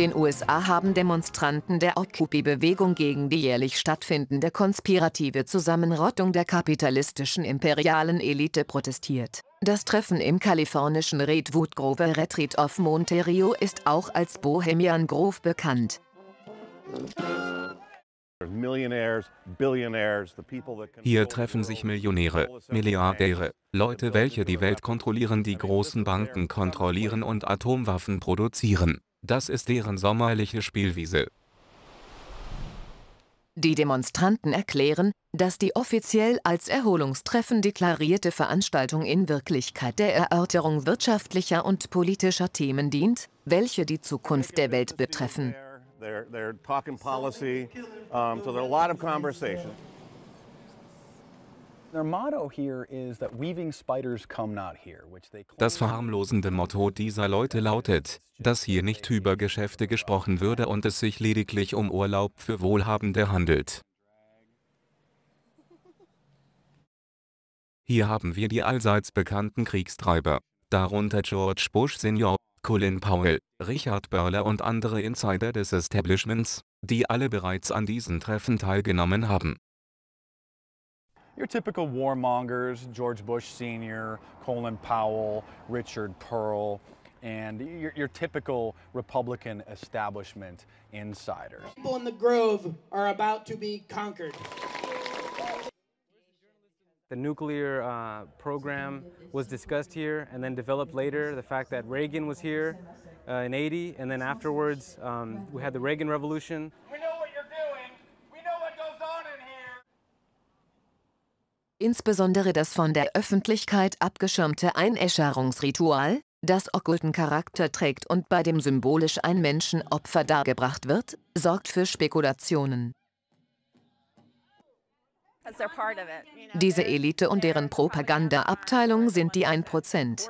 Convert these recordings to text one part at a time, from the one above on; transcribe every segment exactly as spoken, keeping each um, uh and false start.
den U S A haben Demonstranten der Occupy-Bewegung gegen die jährlich stattfindende konspirative Zusammenrottung der kapitalistischen imperialen Elite protestiert. Das Treffen im kalifornischen Redwood Grove Retreat of Monterey ist auch als Bohemian Grove bekannt. Hier treffen sich Millionäre, Milliardäre, Leute, welche die Welt kontrollieren, die großen Banken kontrollieren und Atomwaffen produzieren. Das ist deren sommerliche Spielwiese. Die Demonstranten erklären, dass die offiziell als Erholungstreffen deklarierte Veranstaltung in Wirklichkeit der Erörterung wirtschaftlicher und politischer Themen dient, welche die Zukunft der Welt betreffen. They're, they're talking policy, um, so there are a lot of conversations. Das verharmlosende Motto dieser Leute lautet, dass hier nicht über Geschäfte gesprochen würde und es sich lediglich um Urlaub für Wohlhabende handelt. Hier haben wir die allseits bekannten Kriegstreiber, darunter George Bush Senior, Colin Powell, Richard Burler und andere Insider des Establishments, die alle bereits an diesen Treffen teilgenommen haben. Your typical warmongers, George Bush Senior, Colin Powell, Richard Pearl, and your, your typical Republican establishment insiders. People in the Grove are about to be conquered. The nuclear uh, program was discussed here and then developed later. The fact that Reagan was here uh, in eighty, and then afterwards um, we had the Reagan Revolution. We know what you're doing. We know what goes on in here. Insbesondere das von der Öffentlichkeit abgeschirmte Einäscherungsritual, das okkulten Charakter trägt und bei dem symbolisch ein Menschenopfer dargebracht wird, sorgt für Spekulationen. Diese Elite und deren Propagandaabteilung sind die ein Prozent.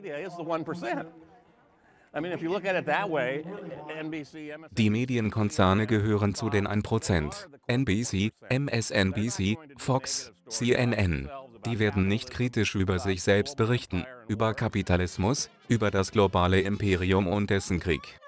Die Medienkonzerne gehören zu den ein Prozent. N B C, M S N B C, Fox, C N N. Die werden nicht kritisch über sich selbst berichten, über Kapitalismus, über das globale Imperium und dessen Krieg.